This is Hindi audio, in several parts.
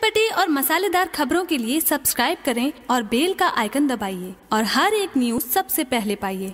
चटपटी और मसालेदार खबरों के लिए सब्सक्राइब करें और बेल का आइकन दबाइए और हर एक न्यूज सबसे पहले पाइए।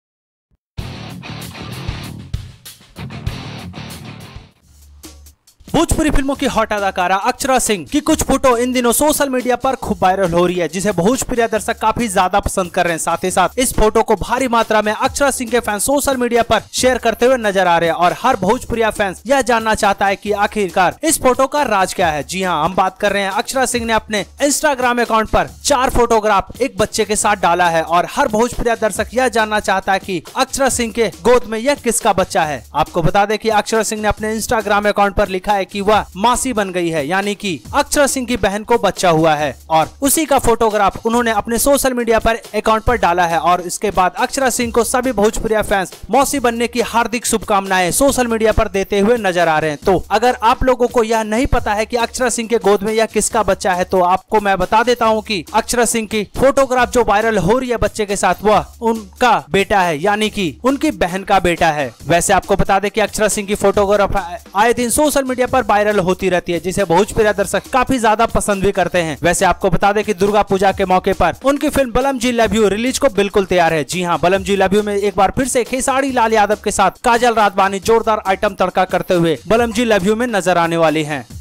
भोजपुरी फिल्मों की हॉट अदाकारा अक्षरा सिंह की कुछ फोटो इन दिनों सोशल मीडिया पर खूब वायरल हो रही है, जिसे भोजपुरी दर्शक काफी ज्यादा पसंद कर रहे हैं। साथ ही साथ इस फोटो को भारी मात्रा में अक्षरा सिंह के फैंस सोशल मीडिया पर शेयर करते हुए नजर आ रहे हैं और हर भोजपुरी फैंस यह जानना चाहता है कि आखिरकार इस फोटो का राज क्या है। जी हाँ, हम बात कर रहे हैं अक्षरा सिंह ने अपने इंस्टाग्राम अकाउंट पर 4 फोटोग्राफ एक बच्चे के साथ डाला है और हर भोजपुरी दर्शक यह जानना चाहता है कि अक्षरा सिंह के गोद में यह किसका बच्चा है। आपको बता दें कि अक्षरा सिंह ने अपने इंस्टाग्राम अकाउंट पर लिखा है कि वह मासी बन गई है, यानी कि अक्षरा सिंह की बहन को बच्चा हुआ है और उसी का फोटोग्राफ उन्होंने अपने सोशल मीडिया पर अकाउंट पर डाला है। और इसके बाद अक्षरा सिंह को सभी भोजपुरी फैंस मौसी बनने की हार्दिक शुभकामनाएं सोशल मीडिया पर देते हुए नजर आ रहे हैं। तो अगर आप लोगों को यह नहीं पता है कि अक्षरा सिंह के गोद में यह किसका बच्चा है, तो आपको मैं बता देता हूँ कि अक्षरा सिंह की फोटोग्राफ जो वायरल हो रही है बच्चे के साथ, वह उनका बेटा है, यानी कि उनकी बहन का बेटा है। वैसे आपको बता दें कि अक्षरा सिंह की फोटोग्राफ आए दिन सोशल मीडिया पर वायरल होती रहती है, जिसे भोजपुरी दर्शक काफी ज्यादा पसंद भी करते हैं। वैसे आपको बता दें कि दुर्गा पूजा के मौके पर उनकी फिल्म बलम जी लव यू रिलीज को बिल्कुल तैयार है। जी हाँ, बलम जी लव यू में एक बार फिर से खेसारी लाल यादव के साथ काजल रातवानी जोरदार आइटम तड़का करते हुए बलम जी लव यू में नजर आने वाली हैं।